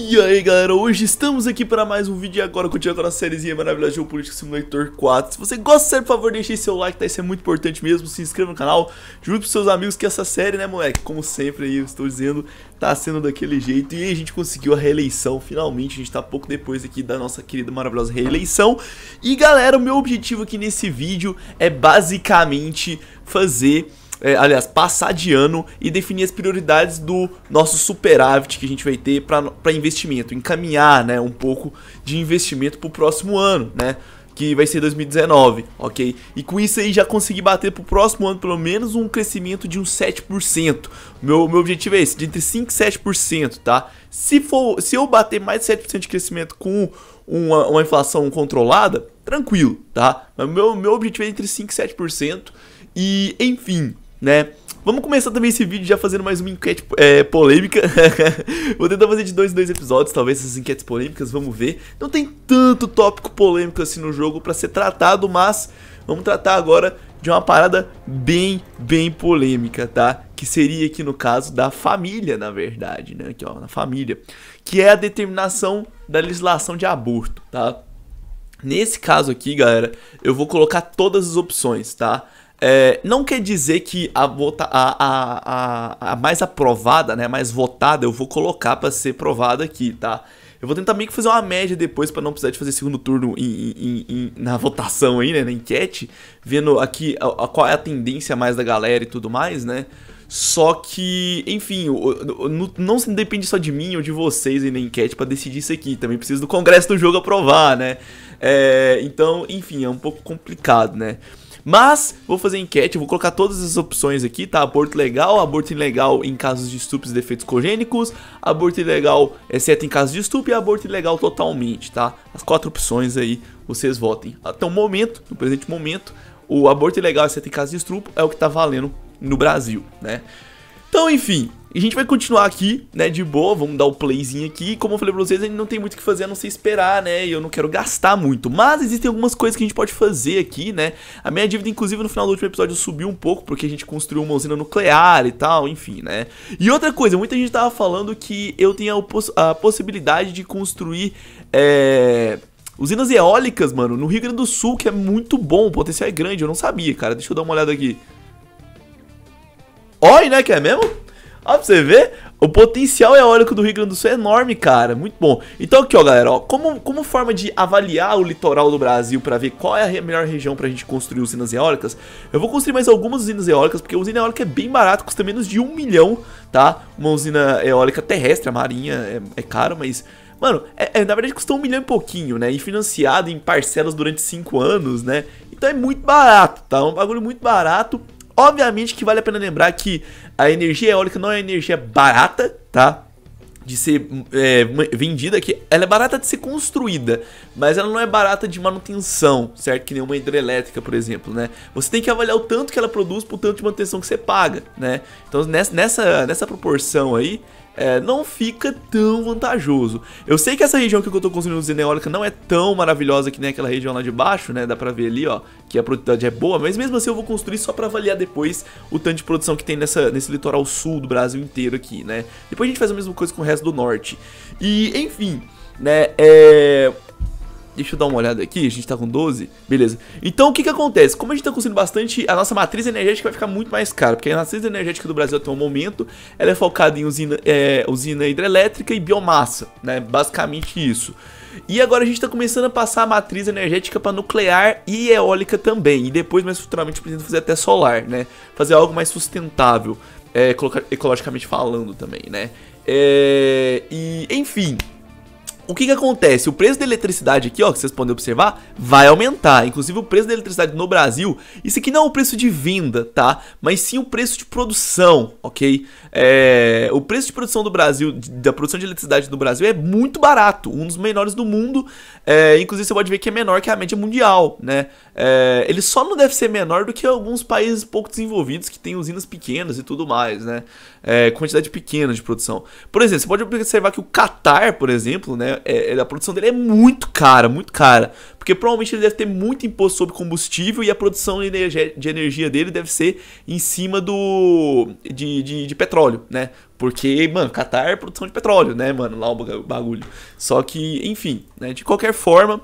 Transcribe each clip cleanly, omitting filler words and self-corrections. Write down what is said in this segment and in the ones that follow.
E aí galera, hoje estamos aqui para mais um vídeo e agora continuando com a sériezinha maravilhosa de Geopolítica Simulator 4. Se você gosta da série, por favor, deixe seu like, tá? Isso é muito importante mesmo, se inscreva no canal, divulgue pros seus amigos que essa série, né moleque, como sempre aí eu estou dizendo, tá sendo daquele jeito. E aí a gente conseguiu a reeleição, finalmente, a gente tá pouco depois aqui da nossa querida maravilhosa reeleição. E galera, o meu objetivo aqui nesse vídeo é basicamente fazer... passar de ano e definir as prioridades do nosso superávit que a gente vai ter para investimento, encaminhar, né, um pouco de investimento para o próximo ano, né, que vai ser 2019, ok? E com isso aí já consegui bater para o próximo ano pelo menos um crescimento de uns 7%. Meu objetivo é esse, de entre 5% e 7%, tá? Se eu bater mais de 7% de crescimento com uma inflação controlada, tranquilo, tá? Mas meu objetivo é entre 5% e 7%. E, enfim, né? Vamos começar também esse vídeo já fazendo mais uma enquete polêmica. Vou tentar fazer de dois em dois episódios, talvez essas enquetes polêmicas, vamos ver. Não tem tanto tópico polêmico assim no jogo pra ser tratado, mas vamos tratar agora de uma parada bem polêmica, tá? Que seria aqui no caso da família, na verdade, né? Aqui ó, na família. Que é a determinação da legislação de aborto, tá? Nesse caso aqui, galera, eu vou colocar todas as opções, tá? Não quer dizer que a mais aprovada, né, a mais votada, eu vou colocar para ser provada aqui, tá? Eu vou tentar meio que fazer uma média depois para não precisar de fazer segundo turno na votação aí, né, na enquete, vendo aqui qual é a tendência mais da galera e tudo mais, né? Só que, enfim, não depende só de mim ou de vocês aí na enquete para decidir isso aqui. Também preciso do Congresso do jogo aprovar, né? Então, enfim, é um pouco complicado, né? Mas, vou fazer enquete, vou colocar todas as opções aqui, tá? Aborto legal, aborto ilegal em casos de estupros e defeitos congênicos, aborto ilegal exceto em casos de estupro e aborto ilegal totalmente, tá? As 4 opções aí, vocês votem. Até o momento, no presente momento, o aborto ilegal exceto em casos de estupro é o que tá valendo no Brasil, né? Então, enfim, a gente vai continuar aqui, né, de boa, vamos dar o playzinho aqui. Como eu falei pra vocês, a gente não tem muito o que fazer a não ser esperar, né, e eu não quero gastar muito. Mas existem algumas coisas que a gente pode fazer aqui, né. A minha dívida, inclusive, no final do último episódio subiu um pouco, porque a gente construiu uma usina nuclear e tal, enfim, né. E outra coisa, muita gente tava falando que eu tenho a possibilidade de construir, usinas eólicas, mano, no Rio Grande do Sul, que é muito bom, o potencial é grande, eu não sabia, cara. Deixa eu dar uma olhada aqui. Olha, né, que é mesmo? Ó, pra você ver, o potencial eólico do Rio Grande do Sul é enorme, cara, muito bom. Então aqui, ó, galera, ó, como forma de avaliar o litoral do Brasil pra ver qual é a melhor região pra gente construir usinas eólicas, eu vou construir mais algumas usinas eólicas, porque a usina eólica é bem barata, custa menos de 1 milhão, tá? Uma usina eólica terrestre, a marinha é caro, mas... Mano, na verdade custa 1 milhão e pouquinho, né? E financiado em parcelas durante 5 anos, né? Então é muito barato, tá? Um bagulho muito barato. Obviamente que vale a pena lembrar que a energia eólica não é energia barata, tá? De ser vendida aqui. Ela é barata de ser construída, mas ela não é barata de manutenção, certo? Que nem uma hidrelétrica, por exemplo, né? Você tem que avaliar o tanto que ela produz por tanto de manutenção que você paga, né? Então nessa proporção aí, não fica tão vantajoso. Eu sei que essa região que eu tô construindo usina eólica não é tão maravilhosa que nem aquela região lá de baixo, né? Dá pra ver ali, ó, que a produtividade é boa, mas mesmo assim eu vou construir só pra avaliar depois o tanto de produção que tem nesse litoral sul do Brasil inteiro aqui, né? Depois a gente faz a mesma coisa com o resto do norte. E, enfim, né, deixa eu dar uma olhada aqui, a gente tá com 12, beleza. Então o que acontece? Como a gente tá construindo bastante, a nossa matriz energética vai ficar muito mais cara, porque a matriz energética do Brasil até o momento, ela é focada em usina hidrelétrica e biomassa, né, basicamente isso. E agora a gente tá começando a passar a matriz energética para nuclear e eólica também, e depois mais futuramente pretendo fazer até solar, né, fazer algo mais sustentável, ecologicamente falando também, né. E enfim... O que acontece? O preço da eletricidade aqui, ó, que vocês podem observar, vai aumentar. Inclusive o preço da eletricidade no Brasil, isso aqui não é o preço de venda, tá? Mas sim o preço de produção, ok? O preço de produção do Brasil, da produção de eletricidade do Brasil é muito barato, um dos menores do mundo. Inclusive você pode ver que é menor que a média mundial, né? Ele só não deve ser menor do que alguns países pouco desenvolvidos que têm usinas pequenas e tudo mais, né? Quantidade pequena de produção. Por exemplo, você pode observar que o Catar, por exemplo, né? a produção dele é muito cara, muito cara. Porque provavelmente ele deve ter muito imposto sobre combustível e a produção de energia dele deve ser em cima de petróleo, né? Porque, mano, Catar é produção de petróleo, né, mano? Lá o bagulho. Só que, enfim, né? De qualquer forma,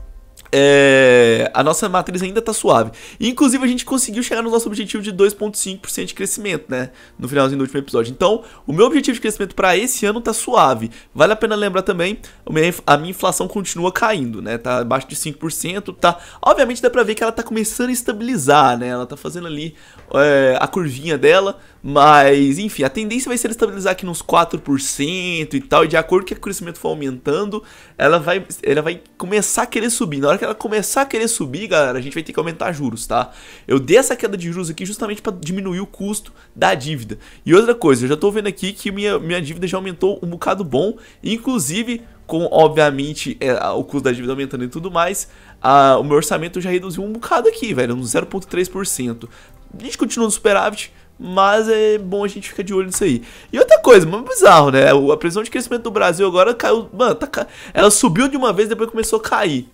a nossa matriz ainda tá suave. E, inclusive, a gente conseguiu chegar no nosso objetivo de 2,5% de crescimento, né? No finalzinho do último episódio. Então, o meu objetivo de crescimento para esse ano tá suave. Vale a pena lembrar também, a minha inflação continua caindo, né? Tá abaixo de 5%, tá? Obviamente dá pra ver que ela tá começando a estabilizar, né? Ela tá fazendo ali a curvinha dela. Mas, enfim, a tendência vai ser estabilizar aqui nos 4% e tal. E de acordo com o crescimento for aumentando, ela vai começar a querer subir. Na hora que ela começar a querer subir, galera, a gente vai ter que aumentar juros, tá? Eu dei essa queda de juros aqui justamente para diminuir o custo da dívida. E outra coisa, eu já tô vendo aqui que minha dívida já aumentou um bocado bom. Inclusive, com, obviamente, o custo da dívida aumentando e tudo mais, o meu orçamento já reduziu um bocado aqui, velho, uns 0,3%. A gente continua no superávit, mas é bom a gente ficar de olho nisso aí. E outra coisa, mano, bizarro, né? A previsão de crescimento do Brasil agora caiu. Mano, ela subiu de uma vez e depois começou a cair.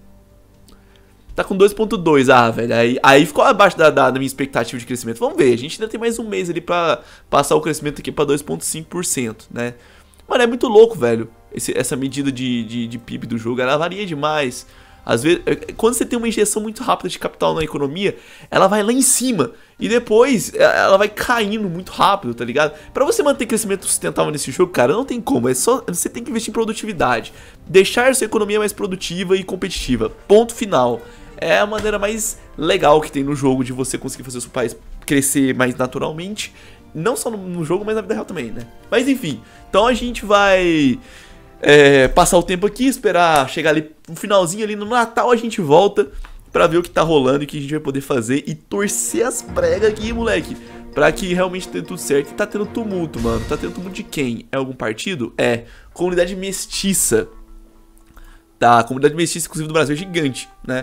Tá com 2,2, velho. Aí ficou abaixo da minha expectativa de crescimento. Vamos ver, a gente ainda tem mais um mês ali pra passar o crescimento aqui pra 2,5%, né? Mano, é muito louco, velho. Essa medida de PIB do jogo, ela varia demais. Às vezes, quando você tem uma injeção muito rápida de capital na economia, ela vai lá em cima e depois ela vai caindo muito rápido, tá ligado? Pra você manter crescimento sustentável nesse jogo, cara, não tem como. Você tem que investir em produtividade, deixar sua economia mais produtiva e competitiva. Ponto final. É a maneira mais legal que tem no jogo de você conseguir fazer o seu país crescer mais naturalmente. Não só no jogo, mas na vida real também, né? Mas enfim, então a gente vai passar o tempo aqui, esperar chegar ali no finalzinho, ali no Natal a gente volta pra ver o que tá rolando e o que a gente vai poder fazer e torcer as pregas aqui, moleque, pra que realmente tenha tudo certo. E tá tendo tumulto, mano. Tá tendo tumulto de quem? É algum partido? Comunidade mestiça. Tá, a comunidade mestiça, inclusive, do Brasil é gigante, né?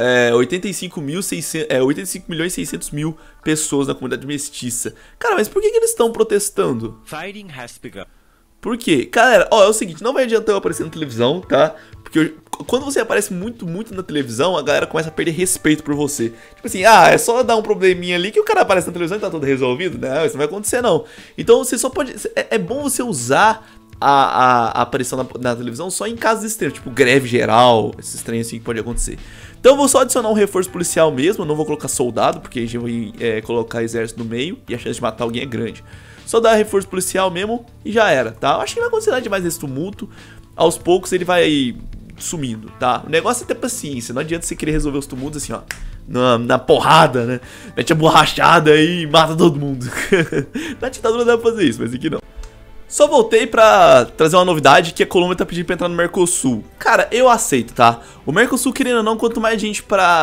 85 milhões e 600 mil pessoas na comunidade mestiça. Cara, mas por que eles estão protestando? Fighting has begun. Por quê? Galera, é o seguinte, não vai adiantar eu aparecer na televisão, tá? Porque quando você aparece muito na televisão, a galera começa a perder respeito por você. Tipo assim, é só dar um probleminha ali que o cara aparece na televisão e tá tudo resolvido, né? Isso não vai acontecer, não. Então você só pode... É bom você usar a aparição na televisão só em casos extremos, tipo greve geral, esses trem assim que pode acontecer. Então eu vou só adicionar um reforço policial mesmo, eu não vou colocar soldado, porque a gente vai colocar exército no meio e a chance de matar alguém é grande. Só dar reforço policial mesmo e já era, tá? Eu acho que não vai acontecer nada demais nesse tumulto. Aos poucos ele vai sumindo, tá? O negócio é ter paciência, não adianta você querer resolver os tumultos assim, ó, na porrada, né? Mete a borrachada aí e mata todo mundo. Na ditadura dá pra fazer isso, mas aqui não. Só voltei pra trazer uma novidade que a Colômbia tá pedindo pra entrar no Mercosul. Cara, eu aceito, tá? O Mercosul, querendo ou não, quanto mais gente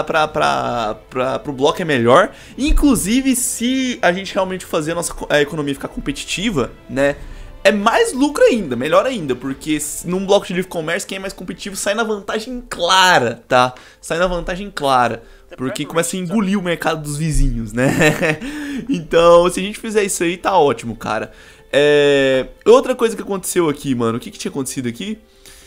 pro bloco é melhor. Inclusive, se a gente realmente fazer a nossa economia ficar competitiva, né? É mais lucro ainda, melhor ainda. Porque num bloco de livre comércio, quem é mais competitivo sai na vantagem clara, tá? Sai na vantagem clara. Porque começa a engolir o mercado dos vizinhos, né? Então, se a gente fizer isso aí, tá ótimo, cara. Outra coisa que aconteceu aqui, mano. O que tinha acontecido aqui?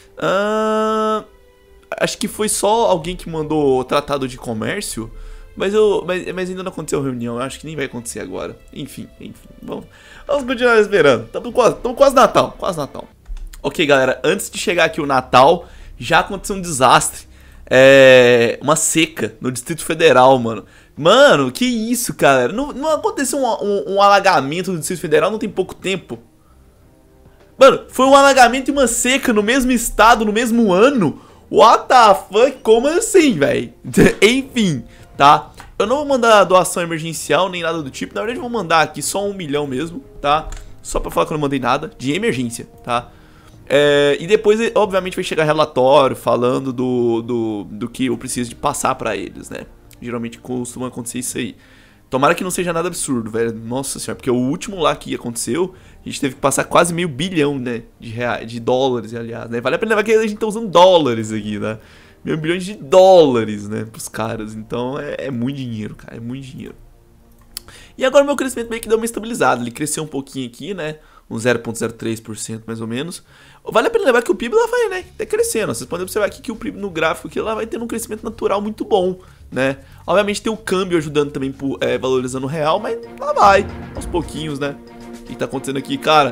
Acho que foi só alguém que mandou tratado de comércio. Mas ainda não aconteceu reunião. Eu acho que nem vai acontecer agora. Enfim. Vamos continuar esperando. Estamos quase Natal. Quase Natal. Ok, galera. Antes de chegar aqui o Natal, já aconteceu um desastre. Uma seca no Distrito Federal, mano. Mano, que isso, cara? Não aconteceu um alagamento no Distrito Federal não tem pouco tempo? Mano, foi um alagamento e uma seca no mesmo estado, no mesmo ano? What the fuck? Como assim, velho? Enfim, tá? Eu não vou mandar doação emergencial nem nada do tipo. Na verdade, eu vou mandar aqui só 1 milhão mesmo, tá? Só pra falar que eu não mandei nada. De emergência, tá? E depois, obviamente, vai chegar relatório falando do que eu preciso de passar pra eles, né? Geralmente costuma acontecer isso aí. Tomara que não seja nada absurdo, velho. Nossa senhora, porque o último lá que aconteceu, a gente teve que passar quase $500 bilhão, né? De dólares, aliás, né? Vale a pena lembrar que a gente tá usando dólares aqui, né? $1.000 bilhões, né? Pros caras. Então é muito dinheiro, cara. É muito dinheiro. E agora meu crescimento meio que deu uma estabilizada. Ele cresceu um pouquinho aqui, né? uns 0,03% mais ou menos. Vale a pena lembrar que o PIB lá vai, né, tá crescendo. Vocês podem observar aqui que o PIB no gráfico aqui lá vai tendo um crescimento natural muito bom, né. Obviamente tem o câmbio ajudando também, valorizando o real, mas lá vai, aos pouquinhos, né. O que tá acontecendo aqui, cara?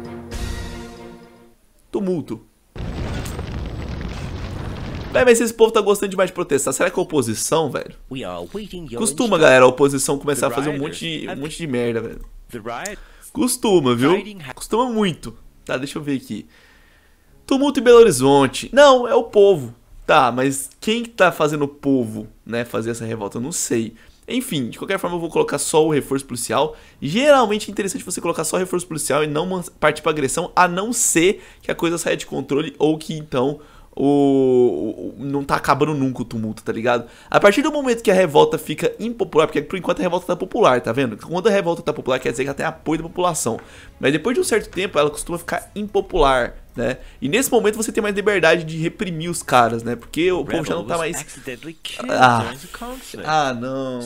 Tumulto. Véi, mas esse povo tá gostando demais de protestar. Será que é oposição, velho? Costuma, galera, a oposição começar a fazer um monte de merda, velho. Costuma, viu? Costuma muito. Tá, deixa eu ver aqui. Tumulto em Belo Horizonte. Não, é o povo. Tá, mas quem tá fazendo o povo, né, fazer essa revolta? Eu não sei. Enfim, de qualquer forma eu vou colocar só o reforço policial. Geralmente é interessante você colocar só o reforço policial e não partir pra agressão, a não ser que a coisa saia de controle ou que então não tá acabando nunca o tumulto, tá ligado? A partir do momento que a revolta fica impopular, porque por enquanto a revolta tá popular, tá vendo? Quando a revolta tá popular quer dizer que ela tem apoio da população. Mas depois de um certo tempo ela costuma ficar impopular, né? E nesse momento você tem mais liberdade de reprimir os caras, né? Porque o povo já não tá mais... não.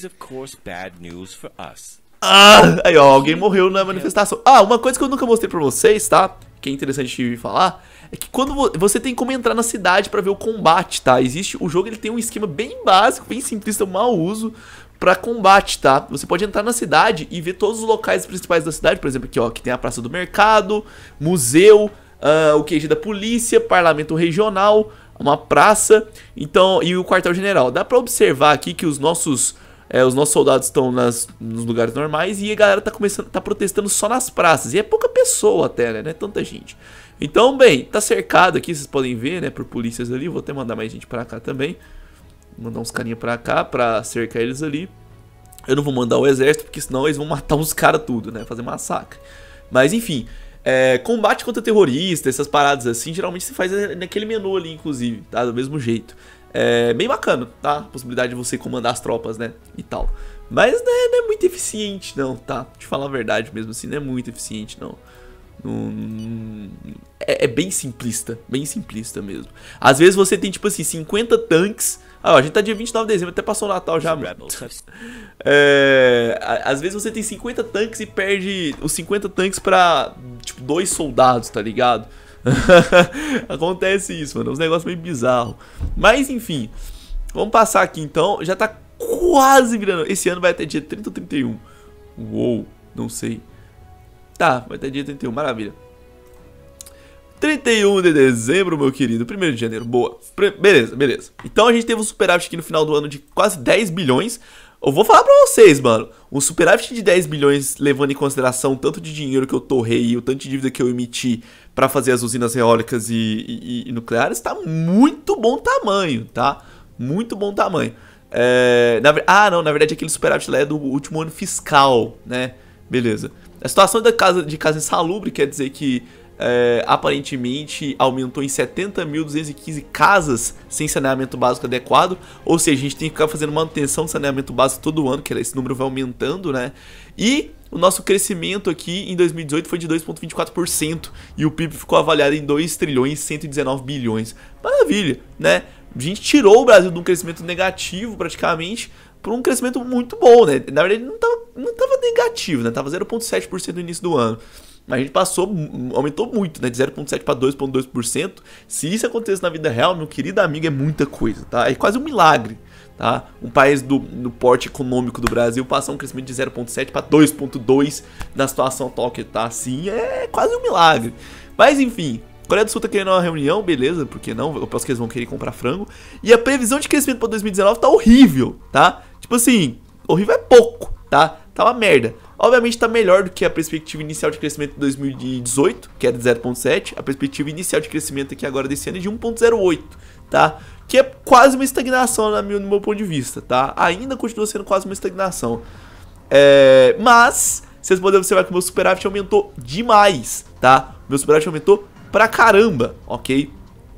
Aí ó, alguém morreu na manifestação. Uma coisa que eu nunca mostrei pra vocês, tá? Que é interessante de falar, é que quando você tem como entrar na cidade pra ver o combate, tá? O jogo ele tem um esquema bem básico, bem simplista, mau uso pra combate, tá? Você pode entrar na cidade e ver todos os locais principais da cidade, por exemplo, aqui ó, que tem a Praça do Mercado, museu, o QG da polícia, parlamento regional, uma praça, então, e o quartel-general. Dá pra observar aqui que os nossos soldados estão nos lugares normais e a galera tá protestando só nas praças. E é pouca pessoa até, né? Não é tanta gente. Então, bem, tá cercado aqui, vocês podem ver, né? Por polícias ali. Vou até mandar mais gente pra cá também. Vou mandar uns carinha pra cá pra cercar eles ali. Eu não vou mandar o exército, porque senão eles vão matar os caras tudo, né? Fazer massacre. Mas, enfim, combate contra terrorista, essas paradas assim, geralmente se faz naquele menu ali, inclusive, tá? Do mesmo jeito. É bem bacana, tá? A possibilidade de você comandar as tropas, né? E tal. Mas né, não é muito eficiente, não, tá? Deixa eu falar a verdade mesmo assim, não é muito eficiente, não. É bem simplista mesmo. Às vezes você tem, tipo assim, 50 tanques. A gente tá dia 29 de dezembro, até passou o Natal já, mano. Às vezes você tem 50 tanques e perde os 50 tanques pra, tipo, 2 soldados, tá ligado? Acontece isso, mano. É um negócio meio bizarro. Mas enfim, vamos passar aqui então. Já tá quase virando. Esse ano vai até dia 30 ou 31. Uou, não sei. Tá, vai até dia 31, maravilha. 31 de dezembro, meu querido. 1º de janeiro, boa. Beleza. Então a gente teve um superávit aqui no final do ano de quase 10 bilhões. Eu vou falar pra vocês, mano. Um superávit de 10 bilhões, levando em consideração o tanto de dinheiro que eu torrei e o tanto de dívida que eu emiti pra fazer as usinas eólicas e nucleares, tá muito bom tamanho, tá? Muito bom tamanho. Na verdade aquele superávit lá é do último ano fiscal, né? Beleza. A situação de casa insalubre quer dizer que aparentemente aumentou em 70.215 casas sem saneamento básico adequado, ou seja, a gente tem que ficar fazendo manutenção de saneamento básico todo ano, que esse número vai aumentando, né? E o nosso crescimento aqui em 2018 foi de 2,24% e o PIB ficou avaliado em 2 trilhões 119 bilhões. Maravilha, né? A gente tirou o Brasil de um crescimento negativo praticamente para um crescimento muito bom, né? Na verdade não tava negativo, né? Tava 0,7% no início do ano. Mas a gente aumentou muito, né? De 0,7% para 2,2%. Se isso acontece na vida real, meu querido amigo, é muita coisa, tá? É quase um milagre, tá? Um país no porte econômico do Brasil passar um crescimento de 0,7% para 2,2% na situação atual que tá assim, é quase um milagre. Mas enfim, Coreia do Sul tá querendo uma reunião, beleza, por que não? Eu penso que eles vão querer comprar frango. E a previsão de crescimento para 2019 tá horrível, tá? Tipo assim, horrível é pouco, tá? Tá uma merda. Obviamente tá melhor do que a perspectiva inicial de crescimento de 2018, que era de 0,7. A perspectiva inicial de crescimento aqui agora desse ano é de 1,08, tá? Que é quase uma estagnação no meu ponto de vista, tá? Ainda continua sendo quase uma estagnação. Mas, vocês podem observar que o meu superávit aumentou demais, tá? Meu superávit aumentou pra caramba, ok?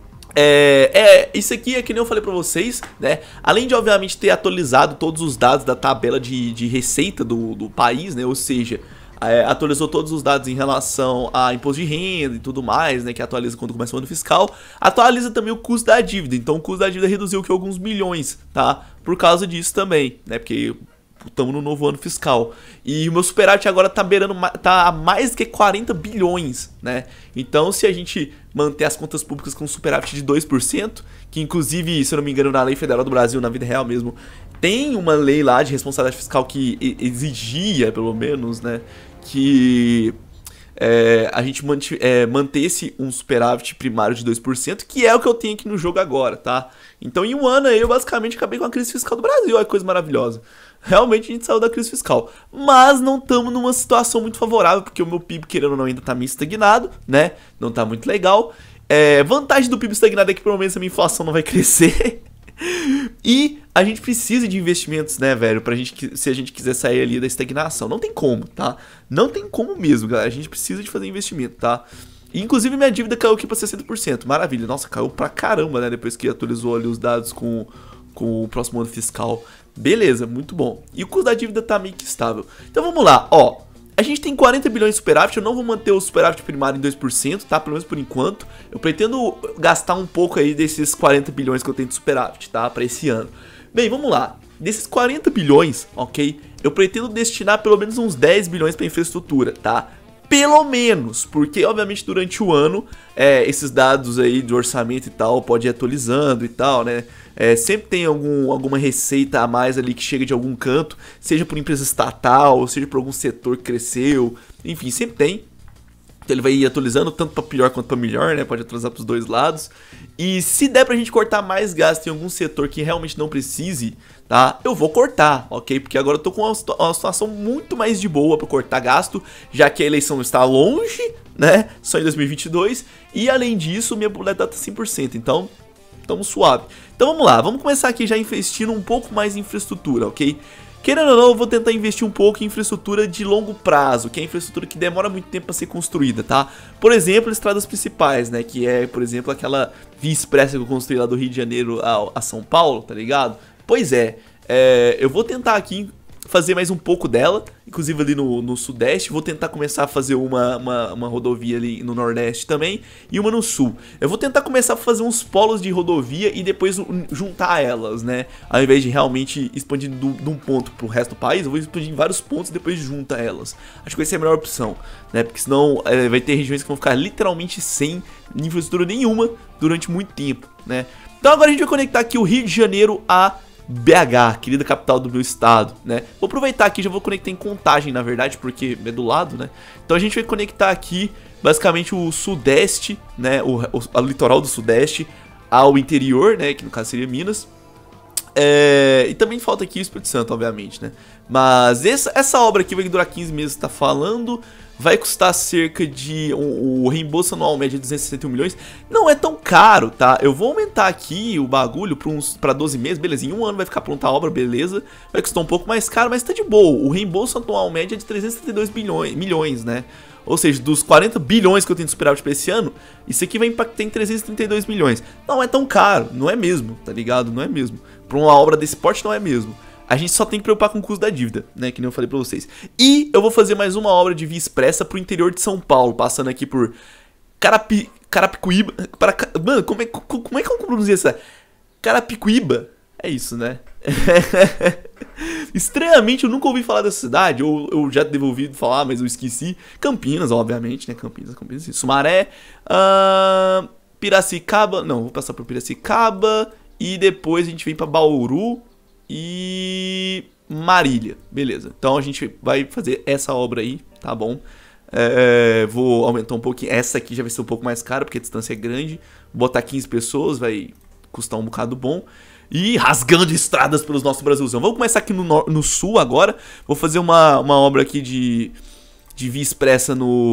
Isso aqui é que nem eu falei pra vocês, né? Além de, obviamente, ter atualizado todos os dados da tabela de receita do país, né? Ou seja, atualizou todos os dados em relação a imposto de renda e tudo mais, né? Que atualiza quando começa o ano fiscal. Atualiza também o custo da dívida. Então, o custo da dívida reduziu aqui alguns milhões, tá? Por causa disso também, né? Porque estamos no novo ano fiscal. E o meu superávit agora tá beirando, tá a mais do que 40 bilhões, né? Então, se a gente manter as contas públicas com superávit de 2%, que inclusive, se eu não me engano, na Lei Federal do Brasil, na vida real mesmo, tem uma lei lá de responsabilidade fiscal que exigia, pelo menos, né, que a gente mantesse um superávit primário de 2%, que é o que eu tenho aqui no jogo agora, tá? Então, em um ano aí, eu basicamente acabei com a crise fiscal do Brasil. Olha que coisa maravilhosa. Realmente a gente saiu da crise fiscal. Mas não estamos numa situação muito favorável, porque o meu PIB, querendo ou não, ainda tá meio estagnado, né? Não tá muito legal. Vantagem do PIB estagnado é que pelo menos a minha inflação não vai crescer. E a gente precisa de investimentos, né, velho, se a gente quiser sair ali da estagnação. Não tem como, tá? Não tem como mesmo, galera. A gente precisa de fazer investimento, tá? E, inclusive, minha dívida caiu aqui pra 60%. Maravilha. Nossa, caiu pra caramba, né? Depois que atualizou ali os dados com o próximo ano fiscal. Beleza, muito bom. E o custo da dívida tá meio que estável. Então vamos lá, ó. A gente tem 40 bilhões de superávit, eu não vou manter o superávit primário em 2%, tá? Pelo menos por enquanto. Eu pretendo gastar um pouco aí desses 40 bilhões que eu tenho de superávit, tá? Pra esse ano. Bem, vamos lá. Desses 40 bilhões, ok? Eu pretendo destinar pelo menos uns 10 bilhões pra infraestrutura, tá? Pelo menos, porque obviamente durante o ano esses dados aí de orçamento e tal pode ir atualizando e tal, né? Sempre tem alguma receita a mais ali que chega de algum canto, seja por empresa estatal, seja por algum setor que cresceu, enfim, sempre tem. Então ele vai ir atualizando tanto para pior quanto para melhor, né? Pode atualizar para os dois lados. E se der pra gente cortar mais gasto em algum setor que realmente não precise, tá? Eu vou cortar, ok? Porque agora eu tô com uma situação muito mais de boa para cortar gasto, já que a eleição está longe, né? Só em 2022. E além disso, minha popularidade tá 100%, então tamo suave. Então vamos lá, vamos começar aqui já investindo um pouco mais em infraestrutura, ok? Querendo ou não, eu vou tentar investir um pouco em infraestrutura de longo prazo, que é infraestrutura que demora muito tempo para ser construída, tá? Por exemplo, estradas principais, né? Que é, por exemplo, aquela via expressa que eu construí lá do Rio de Janeiro a São Paulo, tá ligado? Pois eu vou tentar aqui fazer mais um pouco dela, inclusive ali no Sudeste. Vou tentar começar a fazer uma rodovia ali no Nordeste também e uma no Sul. Eu vou tentar começar a fazer uns polos de rodovia e depois juntar elas, né? Ao invés de realmente expandir de um ponto pro resto do país, eu vou expandir em vários pontos e depois junta elas. Acho que vai ser a melhor opção, né? Porque senão vai ter regiões que vão ficar literalmente sem infraestrutura nenhuma durante muito tempo, né? Então agora a gente vai conectar aqui o Rio de Janeiro a BH, querida capital do meu estado, né? Vou aproveitar aqui, já vou conectar em Contagem, na verdade, porque é do lado, né? Então a gente vai conectar aqui, basicamente, o Sudeste, né? O litoral do Sudeste ao interior, né? Que no caso seria Minas. E também falta aqui o Espírito Santo, obviamente, né? Mas essa obra aqui vai durar 15 meses, tá falando. Vai custar cerca de... O reembolso anual médio de 261 milhões. Não é tão caro, tá? Eu vou aumentar aqui o bagulho pra 12 meses. Beleza, em um ano vai ficar pronta a obra, beleza. Vai custar um pouco mais caro, mas tá de boa. O reembolso anual médio é de 372 milhões, né? Ou seja, dos 40 bilhões que eu tenho de superávit pra esse ano, isso aqui vai impactar em 332 milhões. Não é tão caro, não é mesmo, tá ligado? Não é mesmo. Pra uma obra desse porte não é mesmo. A gente só tem que preocupar com o custo da dívida, né? Que nem eu falei pra vocês. E eu vou fazer mais uma obra de via expressa pro interior de São Paulo, passando aqui por Carapicuíba. Mano, como é que eu pronuncio essa? Carapicuíba? É isso, né? Estranhamente, eu nunca ouvi falar dessa cidade, ou eu já devo ouvir falar, mas eu esqueci. Campinas, obviamente, né? Campinas. Sumaré. Piracicaba. Não, vou passar por Piracicaba. E depois a gente vem pra Bauru e Marília, beleza. Então a gente vai fazer essa obra aí, tá bom? Vou aumentar um pouquinho. Essa aqui já vai ser um pouco mais cara, porque a distância é grande. Vou botar 15 pessoas, vai custar um bocado bom. E rasgando estradas pelos nossos Brasilzão. Vamos começar aqui no Sul agora. Vou fazer uma obra aqui de via expressa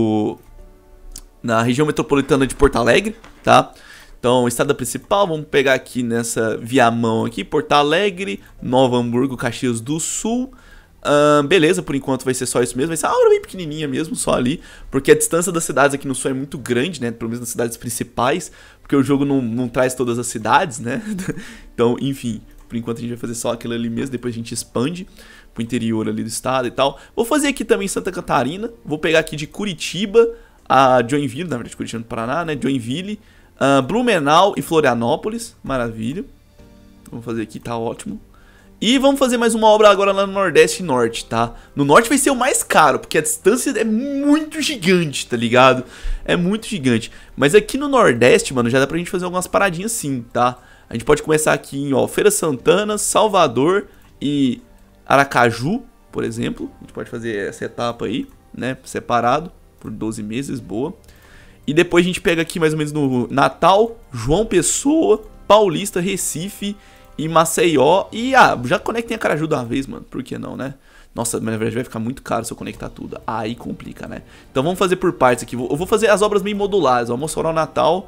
na região metropolitana de Porto Alegre, tá? Então, estrada principal, vamos pegar aqui nessa viamão aqui, Porto Alegre, Nova Hamburgo, Caxias do Sul. Beleza, por enquanto vai ser só isso mesmo, vai ser uma obra bem pequenininha mesmo, só ali. Porque a distância das cidades aqui no Sul é muito grande, né, pelo menos nas cidades principais. Porque o jogo não traz todas as cidades, né. Então, enfim, por enquanto a gente vai fazer só aquilo ali mesmo, depois a gente expande pro interior ali do estado e tal. Vou fazer aqui também Santa Catarina, vou pegar aqui de Curitiba a Joinville, na verdade Curitiba no Paraná, né, Joinville. Blumenau e Florianópolis, maravilha. Vamos fazer aqui, tá ótimo. E vamos fazer mais uma obra agora lá no Nordeste e Norte, tá? No Norte vai ser o mais caro, porque a distância é muito gigante, tá ligado? É muito gigante. Mas aqui no Nordeste, mano, já dá pra gente fazer algumas paradinhas sim, tá? A gente pode começar aqui em, ó, Feira Santana, Salvador e Aracaju, por exemplo. A gente pode fazer essa etapa aí, né? Separado, por 12 meses, boa. E depois a gente pega aqui mais ou menos no Natal, João Pessoa, Paulista, Recife e Maceió. E já conectem a Caraju de uma vez, mano. Por que não, né? Nossa, na verdade vai ficar muito caro se eu conectar tudo. Aí complica, né? Então vamos fazer por partes aqui. Eu vou fazer as obras meio modulares. Ó, Mossoró, Natal.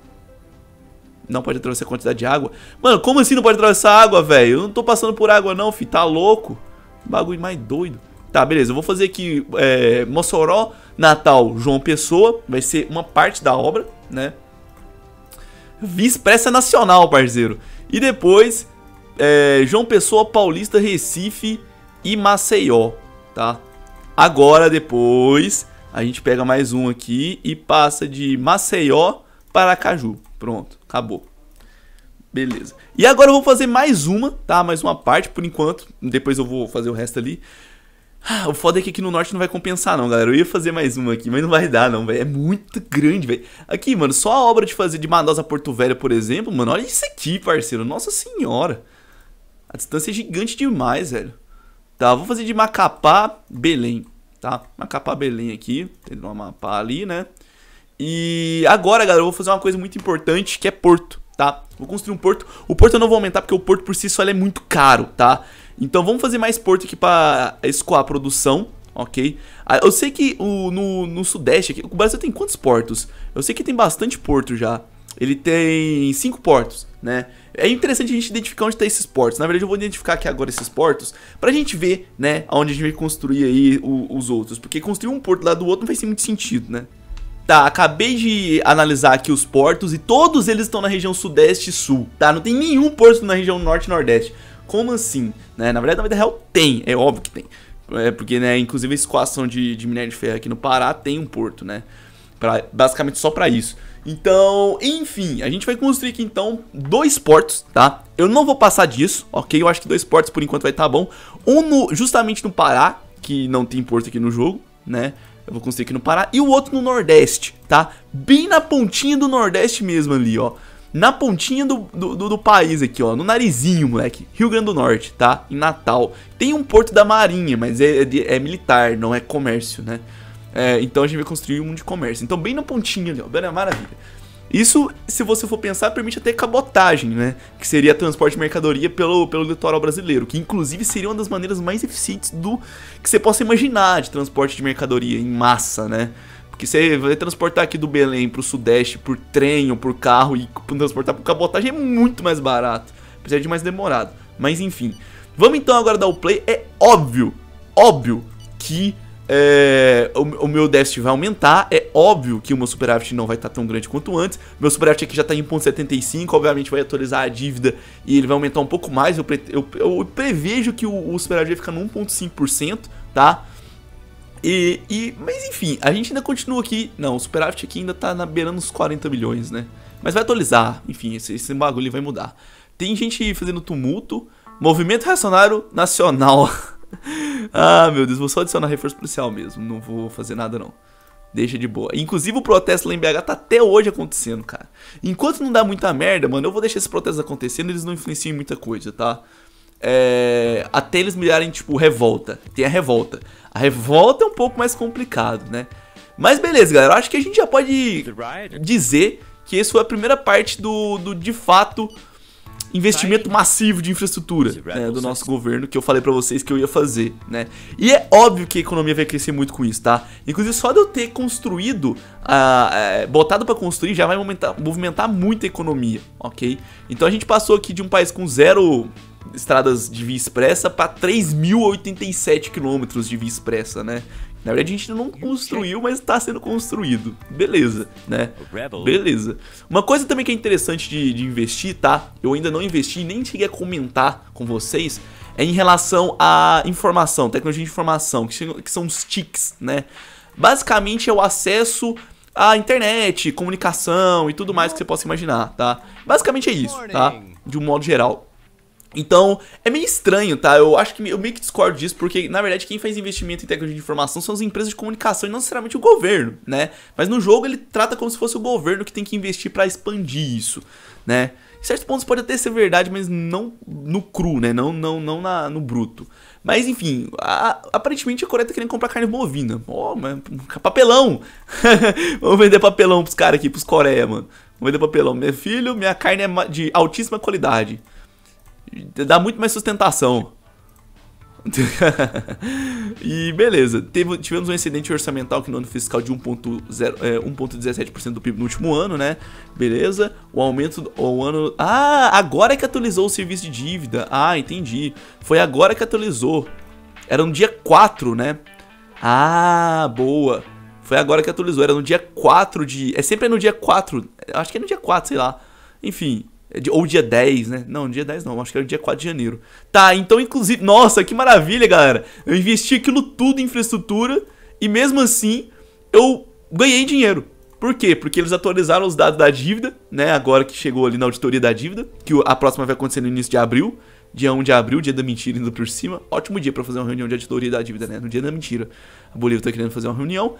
Não pode atravessar a quantidade de água. Mano, como assim não pode atravessar água, velho? Eu não tô passando por água não, fi. Tá louco? Bagulho mais doido. Tá, beleza. Eu vou fazer aqui Mossoró, Natal, João Pessoa. Vai ser uma parte da obra, né? Via Expressa Nacional, parceiro. E depois, João Pessoa, Paulista, Recife e Maceió, tá? Agora, depois, a gente pega mais um aqui e passa de Maceió para Aracaju. Pronto, acabou. Beleza. E agora eu vou fazer mais uma, tá? Mais uma parte, por enquanto. Depois eu vou fazer o resto ali. O foda é que aqui no norte não vai compensar não, galera. Eu ia fazer mais uma aqui, mas não vai dar não, velho. É muito grande, velho. Aqui, mano, só a obra de fazer de Manaus a Porto Velho, por exemplo, mano. Olha isso aqui, parceiro. Nossa senhora. A distância é gigante demais, velho. Tá, vou fazer de Macapá, Belém, tá? Macapá, Belém aqui. Tem uma mapa ali, né? E agora, galera, eu vou fazer uma coisa muito importante, que é porto, tá? Vou construir um porto. O porto eu não vou aumentar porque o porto por si só ele é muito caro, tá? Então vamos fazer mais porto aqui pra escoar a produção, ok? Eu sei que no sudeste aqui, o Brasil tem quantos portos? Eu sei que tem bastante porto já. Ele tem 5 portos, né? É interessante a gente identificar onde tá esses portos. Na verdade eu vou identificar aqui agora esses portos pra gente ver, né, onde a gente vai construir aí os outros. Porque construir um porto lá do outro não faz muito sentido, né? Tá, acabei de analisar aqui os portos e todos eles estão na região sudeste e sul, tá? Não tem nenhum porto na região norte e nordeste. Como assim? Né? Na verdade, na vida real tem, é óbvio que tem. Porque, né, inclusive a escoação de minério de ferro aqui no Pará tem um porto, né? Basicamente só pra isso. Então, enfim, a gente vai construir aqui então 2 portos, tá? Eu não vou passar disso, ok? Eu acho que 2 portos por enquanto vai estar bom. Um justamente no Pará, que não tem porto aqui no jogo, né? Eu vou construir aqui no Pará. E o outro no Nordeste, tá? Bem na pontinha do Nordeste mesmo ali, ó. Na pontinha do país aqui, ó. No narizinho, moleque. Rio Grande do Norte, tá? Em Natal. Tem um porto da Marinha, mas é militar, não é comércio, né? Então a gente vai construir um de comércio. Então bem na pontinha ali, ó. Bem, maravilha. Isso, se você for pensar, permite até cabotagem, né? Que seria transporte de mercadoria pelo litoral brasileiro. Que inclusive seria uma das maneiras mais eficientes que você possa imaginar de transporte de mercadoria em massa, né? Porque você vai transportar aqui do Belém pro sudeste por trem ou por carro e transportar por cabotagem é muito mais barato. Precisa de mais demorado. Mas enfim. Vamos então agora dar o play. É óbvio que o meu déficit vai aumentar. É óbvio que o meu superávit não vai estar tão grande quanto antes. Meu superávit aqui já está em 1,75. Obviamente vai atualizar a dívida e ele vai aumentar um pouco mais. Eu prevejo que o superávit vai ficar no 1,5%, tá? Mas enfim, a gente ainda continua aqui. Não, o superávit aqui ainda tá beirando uns 40 milhões, né? Mas vai atualizar, enfim, esse bagulho vai mudar. Tem gente fazendo tumulto. Movimento Reacionário Nacional. Ah, meu Deus, vou só adicionar reforço policial mesmo. Não vou fazer nada não. Deixa de boa. Inclusive o protesto lá em BH tá até hoje acontecendo, cara. Enquanto não dá muita merda, mano, eu vou deixar esses protestos acontecendo. Eles não influenciam em muita coisa, tá? Até eles mirarem, tipo, revolta. Tem a revolta. A revolta é um pouco mais complicado, né? Mas beleza, galera. Eu acho que a gente já pode dizer que essa foi a primeira parte de fato, investimento massivo de infraestrutura, né, do nosso governo, que eu falei pra vocês que eu ia fazer, né? E é óbvio que a economia vai crescer muito com isso, tá? Inclusive só de eu ter construído, botado pra construir, já vai movimentar muito a economia, ok? Então a gente passou aqui de um país com 0 estradas de via expressa pra 3.087 quilômetros de via expressa, né? Na verdade a gente não construiu, mas tá sendo construído. Beleza, né? Beleza. Uma coisa também que é interessante de investir, tá? Eu ainda não investi, nem cheguei a comentar com vocês, é em relação à informação, tecnologia de informação, que são os TICs, né? Basicamente é o acesso à internet, comunicação e tudo mais que você possa imaginar, tá? Basicamente é isso, tá? De um modo geral. Então, é meio estranho, tá? Eu acho que eu meio que discordo disso, porque, na verdade, quem faz investimento em tecnologia de informação são as empresas de comunicação e não necessariamente o governo, né? Mas no jogo ele trata como se fosse o governo que tem que investir pra expandir isso, né? Em certos pontos pode até ser verdade, mas não no cru, né? Não no bruto. Mas, enfim, aparentemente a Coreia tá querendo comprar carne bovina. Ó, mas papelão! Vamos vender papelão pros caras aqui, pros Coreia, mano. Vamos vender papelão. Meu filho, minha carne é de altíssima qualidade. Dá muito mais sustentação. E beleza, tivemos um excedente orçamental aqui no ano fiscal de 1,17% do PIB no último ano, né? Beleza, o aumento o ano... Ah, agora é que atualizou o serviço de dívida. Ah, entendi. Foi agora que atualizou. Era no dia 4, né? Ah, boa. Foi agora que atualizou, era no dia 4 de... É sempre no dia 4, acho que é no dia 4, sei lá. Enfim... Ou dia 10, né? Não, dia 10 não, acho que era dia 4 de janeiro. Tá, então inclusive... Nossa, que maravilha, galera. Eu investi aquilo tudo em infraestrutura e mesmo assim eu ganhei dinheiro. Por quê? Porque eles atualizaram os dados da dívida, né? Agora que chegou ali na auditoria da dívida, que a próxima vai acontecer no início de abril. Dia 1 de abril, dia da mentira indo por cima. Ótimo dia pra fazer uma reunião de auditoria da dívida, né? No dia da mentira. A Bolívia tá querendo fazer uma reunião.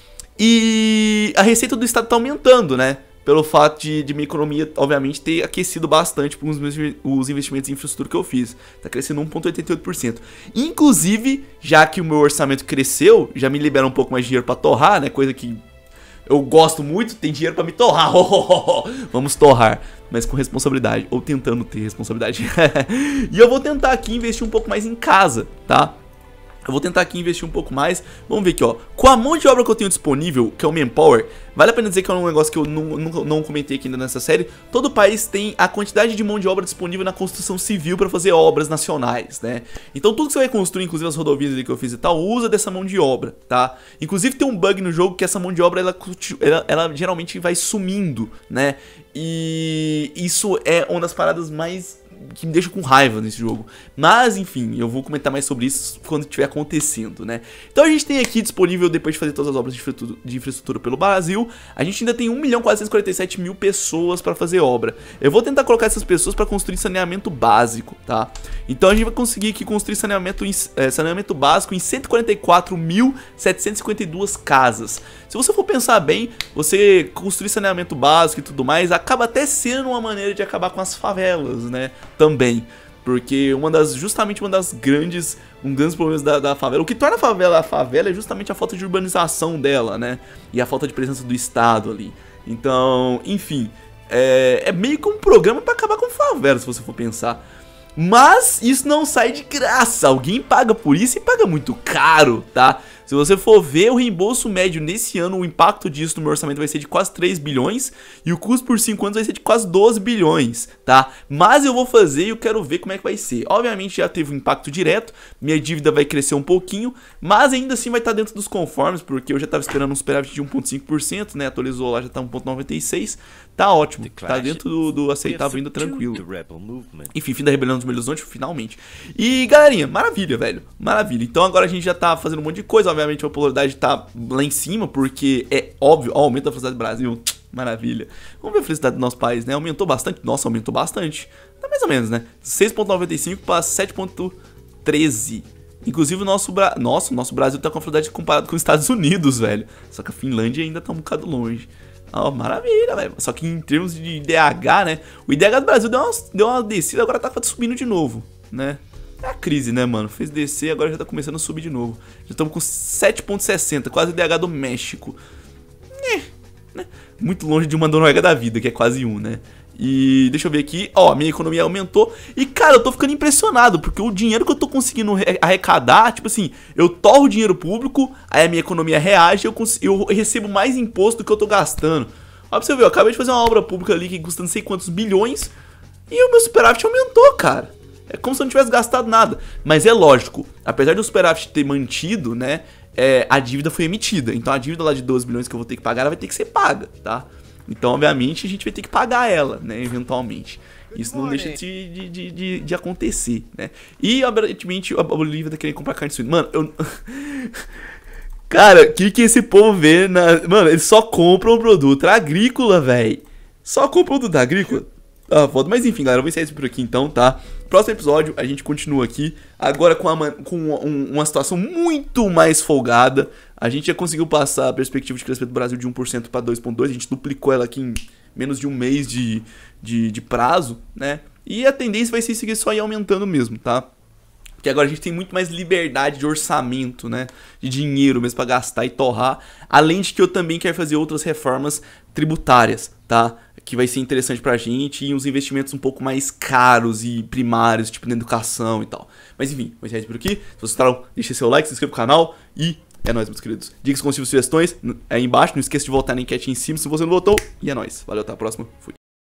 E a receita do Estado tá aumentando, né? Pelo fato de minha economia, obviamente, ter aquecido bastante com os investimentos em infraestrutura que eu fiz. Tá crescendo 1,88%. Inclusive, já que o meu orçamento cresceu, já me libera um pouco mais de dinheiro pra torrar, né? Coisa que eu gosto muito, tem dinheiro pra me torrar. Vamos torrar, mas com responsabilidade, ou tentando ter responsabilidade. E eu vou tentar aqui investir um pouco mais em casa, tá? Eu vou tentar aqui investir um pouco mais. Vamos ver aqui, ó. Com a mão de obra que eu tenho disponível, que é o Manpower, vale a pena dizer que é um negócio que eu não comentei aqui ainda nessa série. Todo país tem a quantidade de mão de obra disponível na construção civil para fazer obras nacionais, né? Então tudo que você vai construir, inclusive as rodovias ali que eu fiz e tal, usa dessa mão de obra, tá? Inclusive tem um bug no jogo que essa mão de obra, ela geralmente vai sumindo, né? E isso é uma das paradas mais... que me deixa com raiva nesse jogo. Mas, enfim, eu vou comentar mais sobre isso quando estiver acontecendo, né? Então a gente tem aqui disponível, depois de fazer todas as obras de infraestrutura pelo Brasil, a gente ainda tem 1.447.000 pessoas para fazer obra. Eu vou tentar colocar essas pessoas para construir saneamento básico, tá? Então a gente vai conseguir aqui construir saneamento básico em 144.752 casas. Se você for pensar bem, você construir saneamento básico e tudo mais, acaba até sendo uma maneira de acabar com as favelas, né? Também, porque justamente um dos grandes problemas da favela, o que torna a favela é justamente a falta de urbanização dela, né? E a falta de presença do Estado ali. Então, enfim, é meio que um programa para acabar com favela, se você for pensar. Mas isso não sai de graça, alguém paga por isso e paga muito caro, tá? Se você for ver o reembolso médio nesse ano, o impacto disso no meu orçamento vai ser de quase 3 bilhões e o custo por 5 anos vai ser de quase 12 bilhões, tá? Mas eu vou fazer e eu quero ver como é que vai ser. Obviamente já teve um impacto direto, minha dívida vai crescer um pouquinho, mas ainda assim vai estar dentro dos conformes, porque eu já estava esperando um superávit de 1,5%, né? Atualizou lá, já tá 1,96%, tá ótimo, tá dentro do aceitável, ainda tranquilo. Enfim, fim da rebelião dos Melisonte, finalmente. E galerinha, maravilha, velho, maravilha. Então agora a gente já tá fazendo um monte de coisa, obviamente a popularidade tá lá em cima, porque é óbvio, ó, aumento da felicidade do Brasil, maravilha. Vamos ver a felicidade do nosso país, né? Aumentou bastante, nossa, aumentou bastante. Tá mais ou menos, né? 6,95 para 7,13. Inclusive o nosso Brasil tá com a felicidade comparado com os Estados Unidos, velho. Só que a Finlândia ainda tá um bocado longe. Ó, maravilha, velho. Só que em termos de IDH, né? O IDH do Brasil deu uma descida, agora tá subindo de novo, né? É a crise, né, mano? Fez descer, agora já tá começando a subir de novo. Já estamos com 7,60, quase o IDH do México. Né? Muito longe de uma Noruega da vida, que é quase 1, né? E deixa eu ver aqui, ó, a minha economia aumentou. E, cara, eu tô ficando impressionado, porque o dinheiro que eu tô conseguindo arrecadar, tipo assim, eu torro o dinheiro público, aí a minha economia reage, eu recebo mais imposto do que eu tô gastando. Ó, pra você ver, eu acabei de fazer uma obra pública ali que custa não sei quantos bilhões, e o meu superávit aumentou, cara. É como se eu não tivesse gastado nada. Mas é lógico, apesar do superávit ter mantido, né, a dívida foi emitida. Então a dívida lá de 12 bilhões que eu vou ter que pagar, ela vai ter que ser paga, tá? Então, obviamente, a gente vai ter que pagar ela, né, eventualmente. Isso não deixa de acontecer, né? E, aparentemente, a Bolívia tá querendo comprar carne suína. Mano, eu... Cara, o que esse povo vê na... Mano, eles só compram produto agrícola, velho. Só compram produto agrícola. Ah, foda. Mas enfim, galera, eu vou encerrar isso por aqui então, tá? próximo episódio a gente continua aqui, agora com uma situação muito mais folgada. A gente já conseguiu passar a perspectiva de crescimento do Brasil de 1% para 2,2%, a gente duplicou ela aqui em menos de um mês de prazo, né? E a tendência vai ser seguir só ir aumentando mesmo, tá? Porque agora a gente tem muito mais liberdade de orçamento, né? De dinheiro mesmo pra gastar e torrar. Além de que eu também quero fazer outras reformas tributárias, tá? Que vai ser interessante pra gente. E uns investimentos um pouco mais caros e primários, tipo na educação e tal. Mas enfim, vou encerrar por aqui. Se vocês gostaram, deixe seu like, se inscreva no canal. E é nóis, meus queridos. Dicas, conselhos, sugestões aí embaixo. Não esqueça de votar na enquete em cima se você não votou. E é nóis. Valeu, até a próxima. Fui.